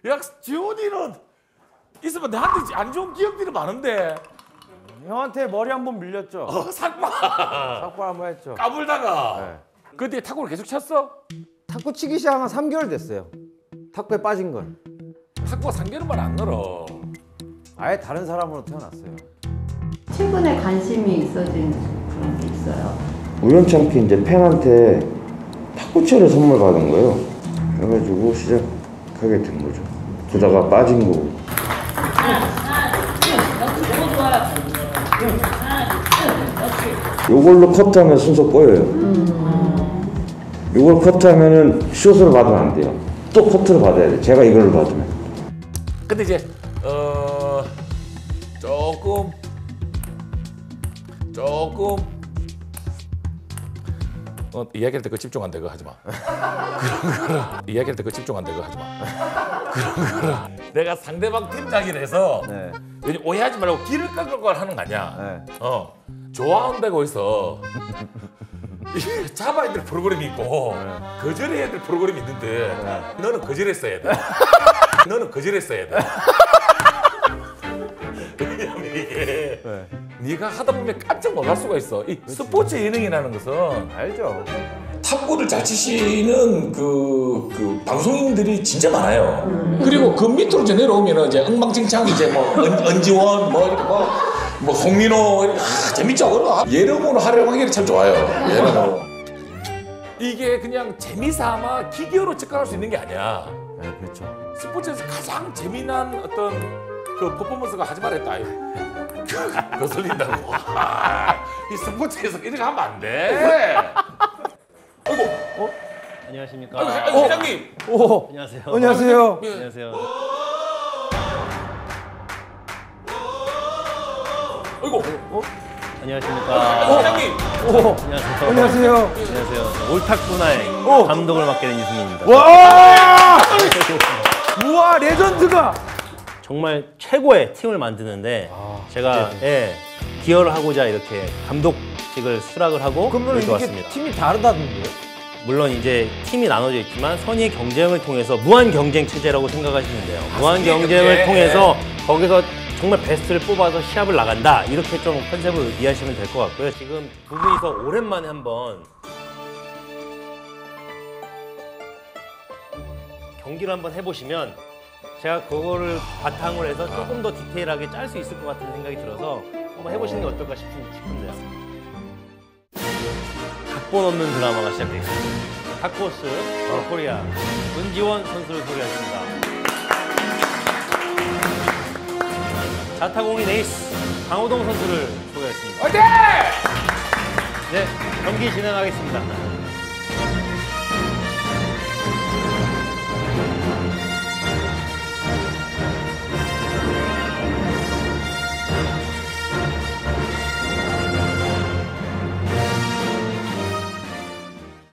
야, 지훈이는 있으면 나한테 안 좋은 기억들이 많은데. 형한테 머리 한 번 밀렸죠. 삭발. 삭발 한 번 했죠. 까불다가. 네. 그때 탁구를 계속 쳤어? 탁구 치기 시작한 3개월 됐어요. 탁구에 빠진 건. 탁구가 3개월만 안 늘어. 아예 다른 사람으로 태어났어요. 최근에 관심이 있어진 그런 게 있어요. 우연찮게 이제 팬한테 탁구채를 선물 받은 거예요. 그래가지고 시작하게 된 거죠. 그러다가 빠진 거고. 요걸로 컷하면 순서 꼬여요. 요걸 컷하면은 숏을 받으면 안 돼요. 또 커트를 받아야 돼. 제가 이걸 받으면. 근데 이제 조금 이야기할 때 그 집중 안 되고 하지 마. 그럼 이야기할 때 그 집중 안 되고 하지 마. 그럼 내가 상대방 팀장이라서 네. 오해하지 말고 길을 깎을 걸 하는 거 아니야. 네. 좋아한다고 해서 잡아야 될 프로그램이 있고 거절해야 될 프로그램이 있는데 너는 거절했어야 돼. 너는 거절했어야 돼. 왜냐면 이게 네가 하다 보면 깜짝 놀랄 수가 있어. 이 스포츠 예능이라는 것은 알죠. 탁구를 잘 치시는 그 방송인들이 진짜 많아요. 그리고 그 밑으로 이제 내려오면 이제 엉망진창 이제 뭐 은지원 뭐 이렇게 뭐 송민호 이렇게 재밌죠. 그럼 예능으로 활용하기는 참 좋아요. 예능으로. 이게 그냥 재미삼아 기계로 접근할 수 있는 게 아니야. 네, 그렇죠. 스포츠에서 가장 재미난 어떤 그 퍼포먼스가 하지 말랬다. 거슬린다고. 이 스포츠에서 이렇게 하면 안 돼. 아이고. 안녕하십니까. 아이고, 회장님. 오. 안녕하세요. 안녕하세요. 예. 안녕하세요. 아이고. 안녕하십니까. 회장님. 오. 안녕하세요. 안녕하세요. 안녕하세요. 옳탁구나의 감독을 맡게 된 이승민입니다. 와! 우와, 레전드가. 정말 최고의 팀을 만드는데 제가 기여를 하고자 이렇게 감독직을 수락을 하고 그러면 이렇게 이게 왔습니다. 팀이 다르다던데요? 물론 이제 팀이 나눠져 있지만 선의의 경쟁을 통해서 무한 경쟁 체제라고 생각하시면 돼요. 무한 경쟁을 통해서 거기서 정말 베스트를 뽑아서 시합을 나간다. 이렇게 좀 컨셉을 이해하시면 될 것 같고요. 지금 두 분이서 오랜만에 한번 경기를 한번 해보시면 제가 그거를 바탕으로 해서 조금 더 디테일하게 짤 수 있을 것 같은 생각이 들어서 한번 해보시는 게 어떨까 싶은데요. 각본 없는 드라마가 시작되겠습니다. 탁코스 코리아 은지원 선수를 소개하겠습니다. 자타공인 에이스 강호동 선수를 소개하겠습니다. 화이팅! 네, 경기 진행하겠습니다.